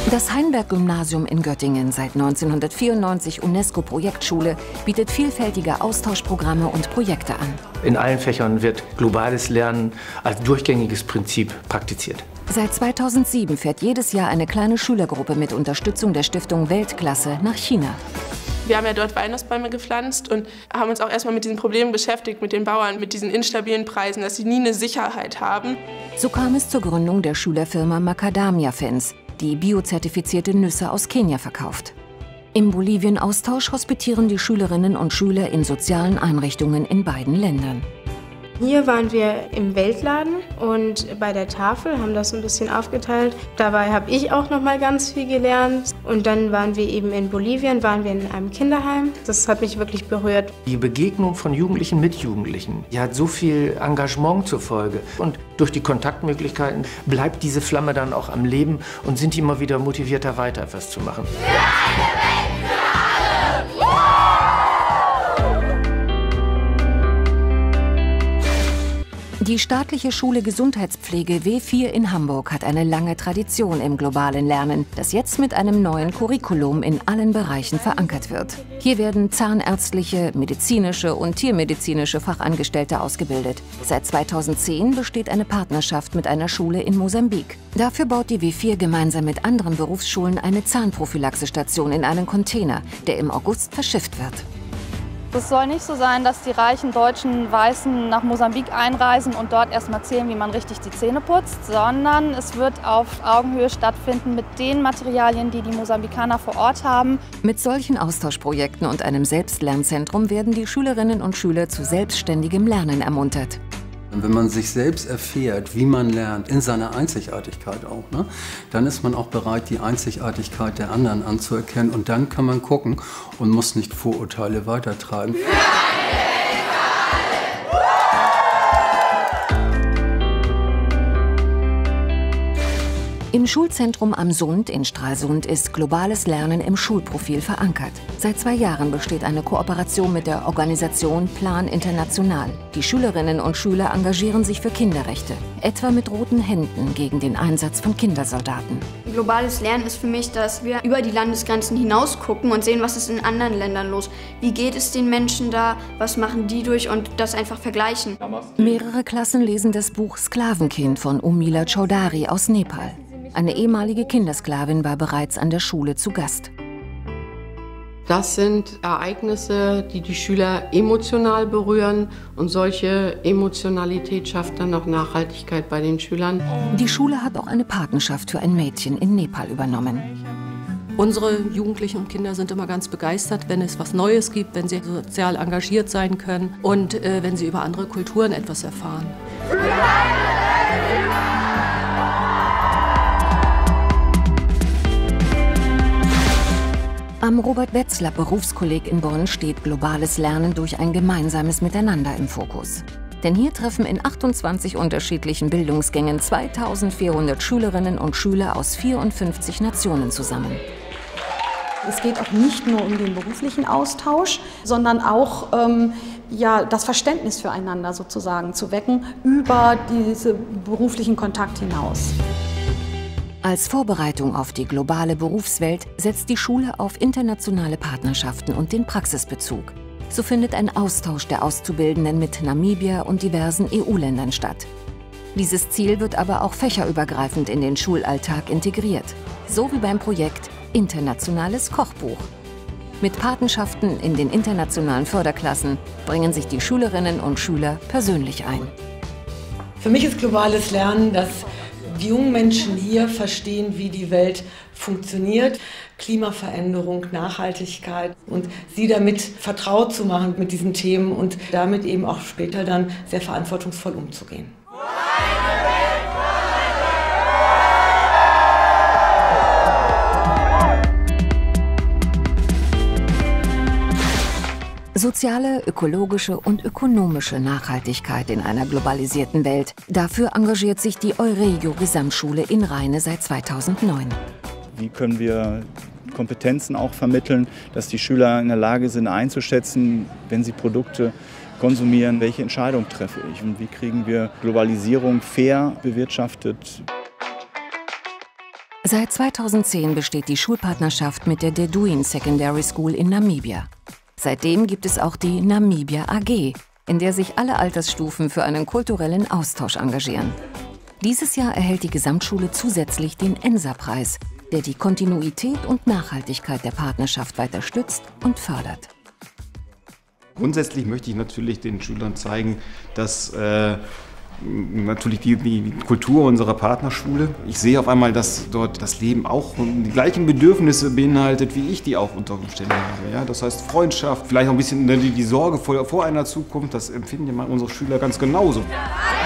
Das Heinberg-Gymnasium in Göttingen, seit 1994 UNESCO-Projektschule, bietet vielfältige Austauschprogramme und Projekte an. In allen Fächern wird globales Lernen als durchgängiges Prinzip praktiziert. Seit 2007 fährt jedes Jahr eine kleine Schülergruppe mit Unterstützung der Stiftung Weltklasse nach China. Wir haben ja dort Weihnachtsbäume gepflanzt und haben uns auch erstmal mit diesen Problemen beschäftigt, mit den Bauern, mit diesen instabilen Preisen, dass sie nie eine Sicherheit haben. So kam es zur Gründung der Schülerfirma Macadamia Fans, die biozertifizierte Nüsse aus Kenia verkauft. Im Bolivien-Austausch hospitieren die Schülerinnen und Schüler in sozialen Einrichtungen in beiden Ländern. Hier waren wir im Weltladen und bei der Tafel, haben das ein bisschen aufgeteilt. Dabei habe ich auch noch mal ganz viel gelernt. Und dann waren wir eben in Bolivien, waren wir in einem Kinderheim. Das hat mich wirklich berührt. Die Begegnung von Jugendlichen mit Jugendlichen, die hat so viel Engagement zur Folge. Und durch die Kontaktmöglichkeiten bleibt diese Flamme dann auch am Leben und sind die immer wieder motivierter, weiter etwas zu machen. Die staatliche Schule Gesundheitspflege W4 in Hamburg hat eine lange Tradition im globalen Lernen, das jetzt mit einem neuen Curriculum in allen Bereichen verankert wird. Hier werden zahnärztliche, medizinische und tiermedizinische Fachangestellte ausgebildet. Seit 2010 besteht eine Partnerschaft mit einer Schule in Mosambik. Dafür baut die W4 gemeinsam mit anderen Berufsschulen eine Zahnprophylaxestation in einen Container, der im August verschifft wird. Es soll nicht so sein, dass die reichen deutschen Weißen nach Mosambik einreisen und dort erstmal erzählen, wie man richtig die Zähne putzt, sondern es wird auf Augenhöhe stattfinden mit den Materialien, die die Mosambikaner vor Ort haben. Mit solchen Austauschprojekten und einem Selbstlernzentrum werden die Schülerinnen und Schüler zu selbstständigem Lernen ermuntert. Wenn man sich selbst erfährt, wie man lernt, in seiner Einzigartigkeit auch, ne, dann ist man auch bereit, die Einzigartigkeit der anderen anzuerkennen. Und dann kann man gucken und muss nicht Vorurteile weitertreiben. Im Schulzentrum am Sund in Stralsund ist globales Lernen im Schulprofil verankert. Seit 2 Jahren besteht eine Kooperation mit der Organisation Plan International. Die Schülerinnen und Schüler engagieren sich für Kinderrechte, etwa mit roten Händen gegen den Einsatz von Kindersoldaten. Globales Lernen ist für mich, dass wir über die Landesgrenzen hinaus gucken und sehen, was ist in anderen Ländern los. Wie geht es den Menschen da, was machen die durch und das einfach vergleichen. Mehrere Klassen lesen das Buch Sklavenkind von Umila Chaudhary aus Nepal. Eine ehemalige Kindersklavin war bereits an der Schule zu Gast. Das sind Ereignisse, die die Schüler emotional berühren und solche Emotionalität schafft dann auch Nachhaltigkeit bei den Schülern. Die Schule hat auch eine Patenschaft für ein Mädchen in Nepal übernommen. Unsere Jugendlichen und Kinder sind immer ganz begeistert, wenn es was Neues gibt, wenn sie sozial engagiert sein können und wenn sie über andere Kulturen etwas erfahren. Am Robert-Wetzler-Berufskolleg in Bonn steht globales Lernen durch ein gemeinsames Miteinander im Fokus. Denn hier treffen in 28 unterschiedlichen Bildungsgängen 2400 Schülerinnen und Schüler aus 54 Nationen zusammen. Es geht auch nicht nur um den beruflichen Austausch, sondern auch das Verständnis füreinander sozusagen zu wecken über diesen beruflichen Kontakt hinaus. Als Vorbereitung auf die globale Berufswelt setzt die Schule auf internationale Partnerschaften und den Praxisbezug. So findet ein Austausch der Auszubildenden mit Namibia und diversen EU-Ländern statt. Dieses Ziel wird aber auch fächerübergreifend in den Schulalltag integriert, so wie beim Projekt Internationales Kochbuch. Mit Patenschaften in den internationalen Förderklassen bringen sich die Schülerinnen und Schüler persönlich ein. Für mich ist globales Lernen, dass die jungen Menschen hier verstehen, wie die Welt funktioniert, Klimaveränderung, Nachhaltigkeit und sie damit vertraut zu machen mit diesen Themen und damit eben auch später dann sehr verantwortungsvoll umzugehen. Soziale, ökologische und ökonomische Nachhaltigkeit in einer globalisierten Welt. Dafür engagiert sich die Euregio Gesamtschule in Rheine seit 2009. Wie können wir Kompetenzen auch vermitteln, dass die Schüler in der Lage sind einzuschätzen, wenn sie Produkte konsumieren, welche Entscheidung treffe ich und wie kriegen wir Globalisierung fair bewirtschaftet. Seit 2010 besteht die Schulpartnerschaft mit der Deduin Secondary School in Namibia. Seitdem gibt es auch die Namibia AG, in der sich alle Altersstufen für einen kulturellen Austausch engagieren. Dieses Jahr erhält die Gesamtschule zusätzlich den ENSA-Preis, der die Kontinuität und Nachhaltigkeit der Partnerschaft weiter stützt und fördert. Grundsätzlich möchte ich natürlich den Schülern zeigen, dass natürlich die Kultur unserer Partnerschule. Ich sehe auf einmal, dass dort das Leben auch die gleichen Bedürfnisse beinhaltet, wie ich die auch unter Umständen habe. Ja? Das heißt Freundschaft, vielleicht auch ein bisschen die Sorge vor einer Zukunft, das empfinden ja unsere Schüler ganz genauso.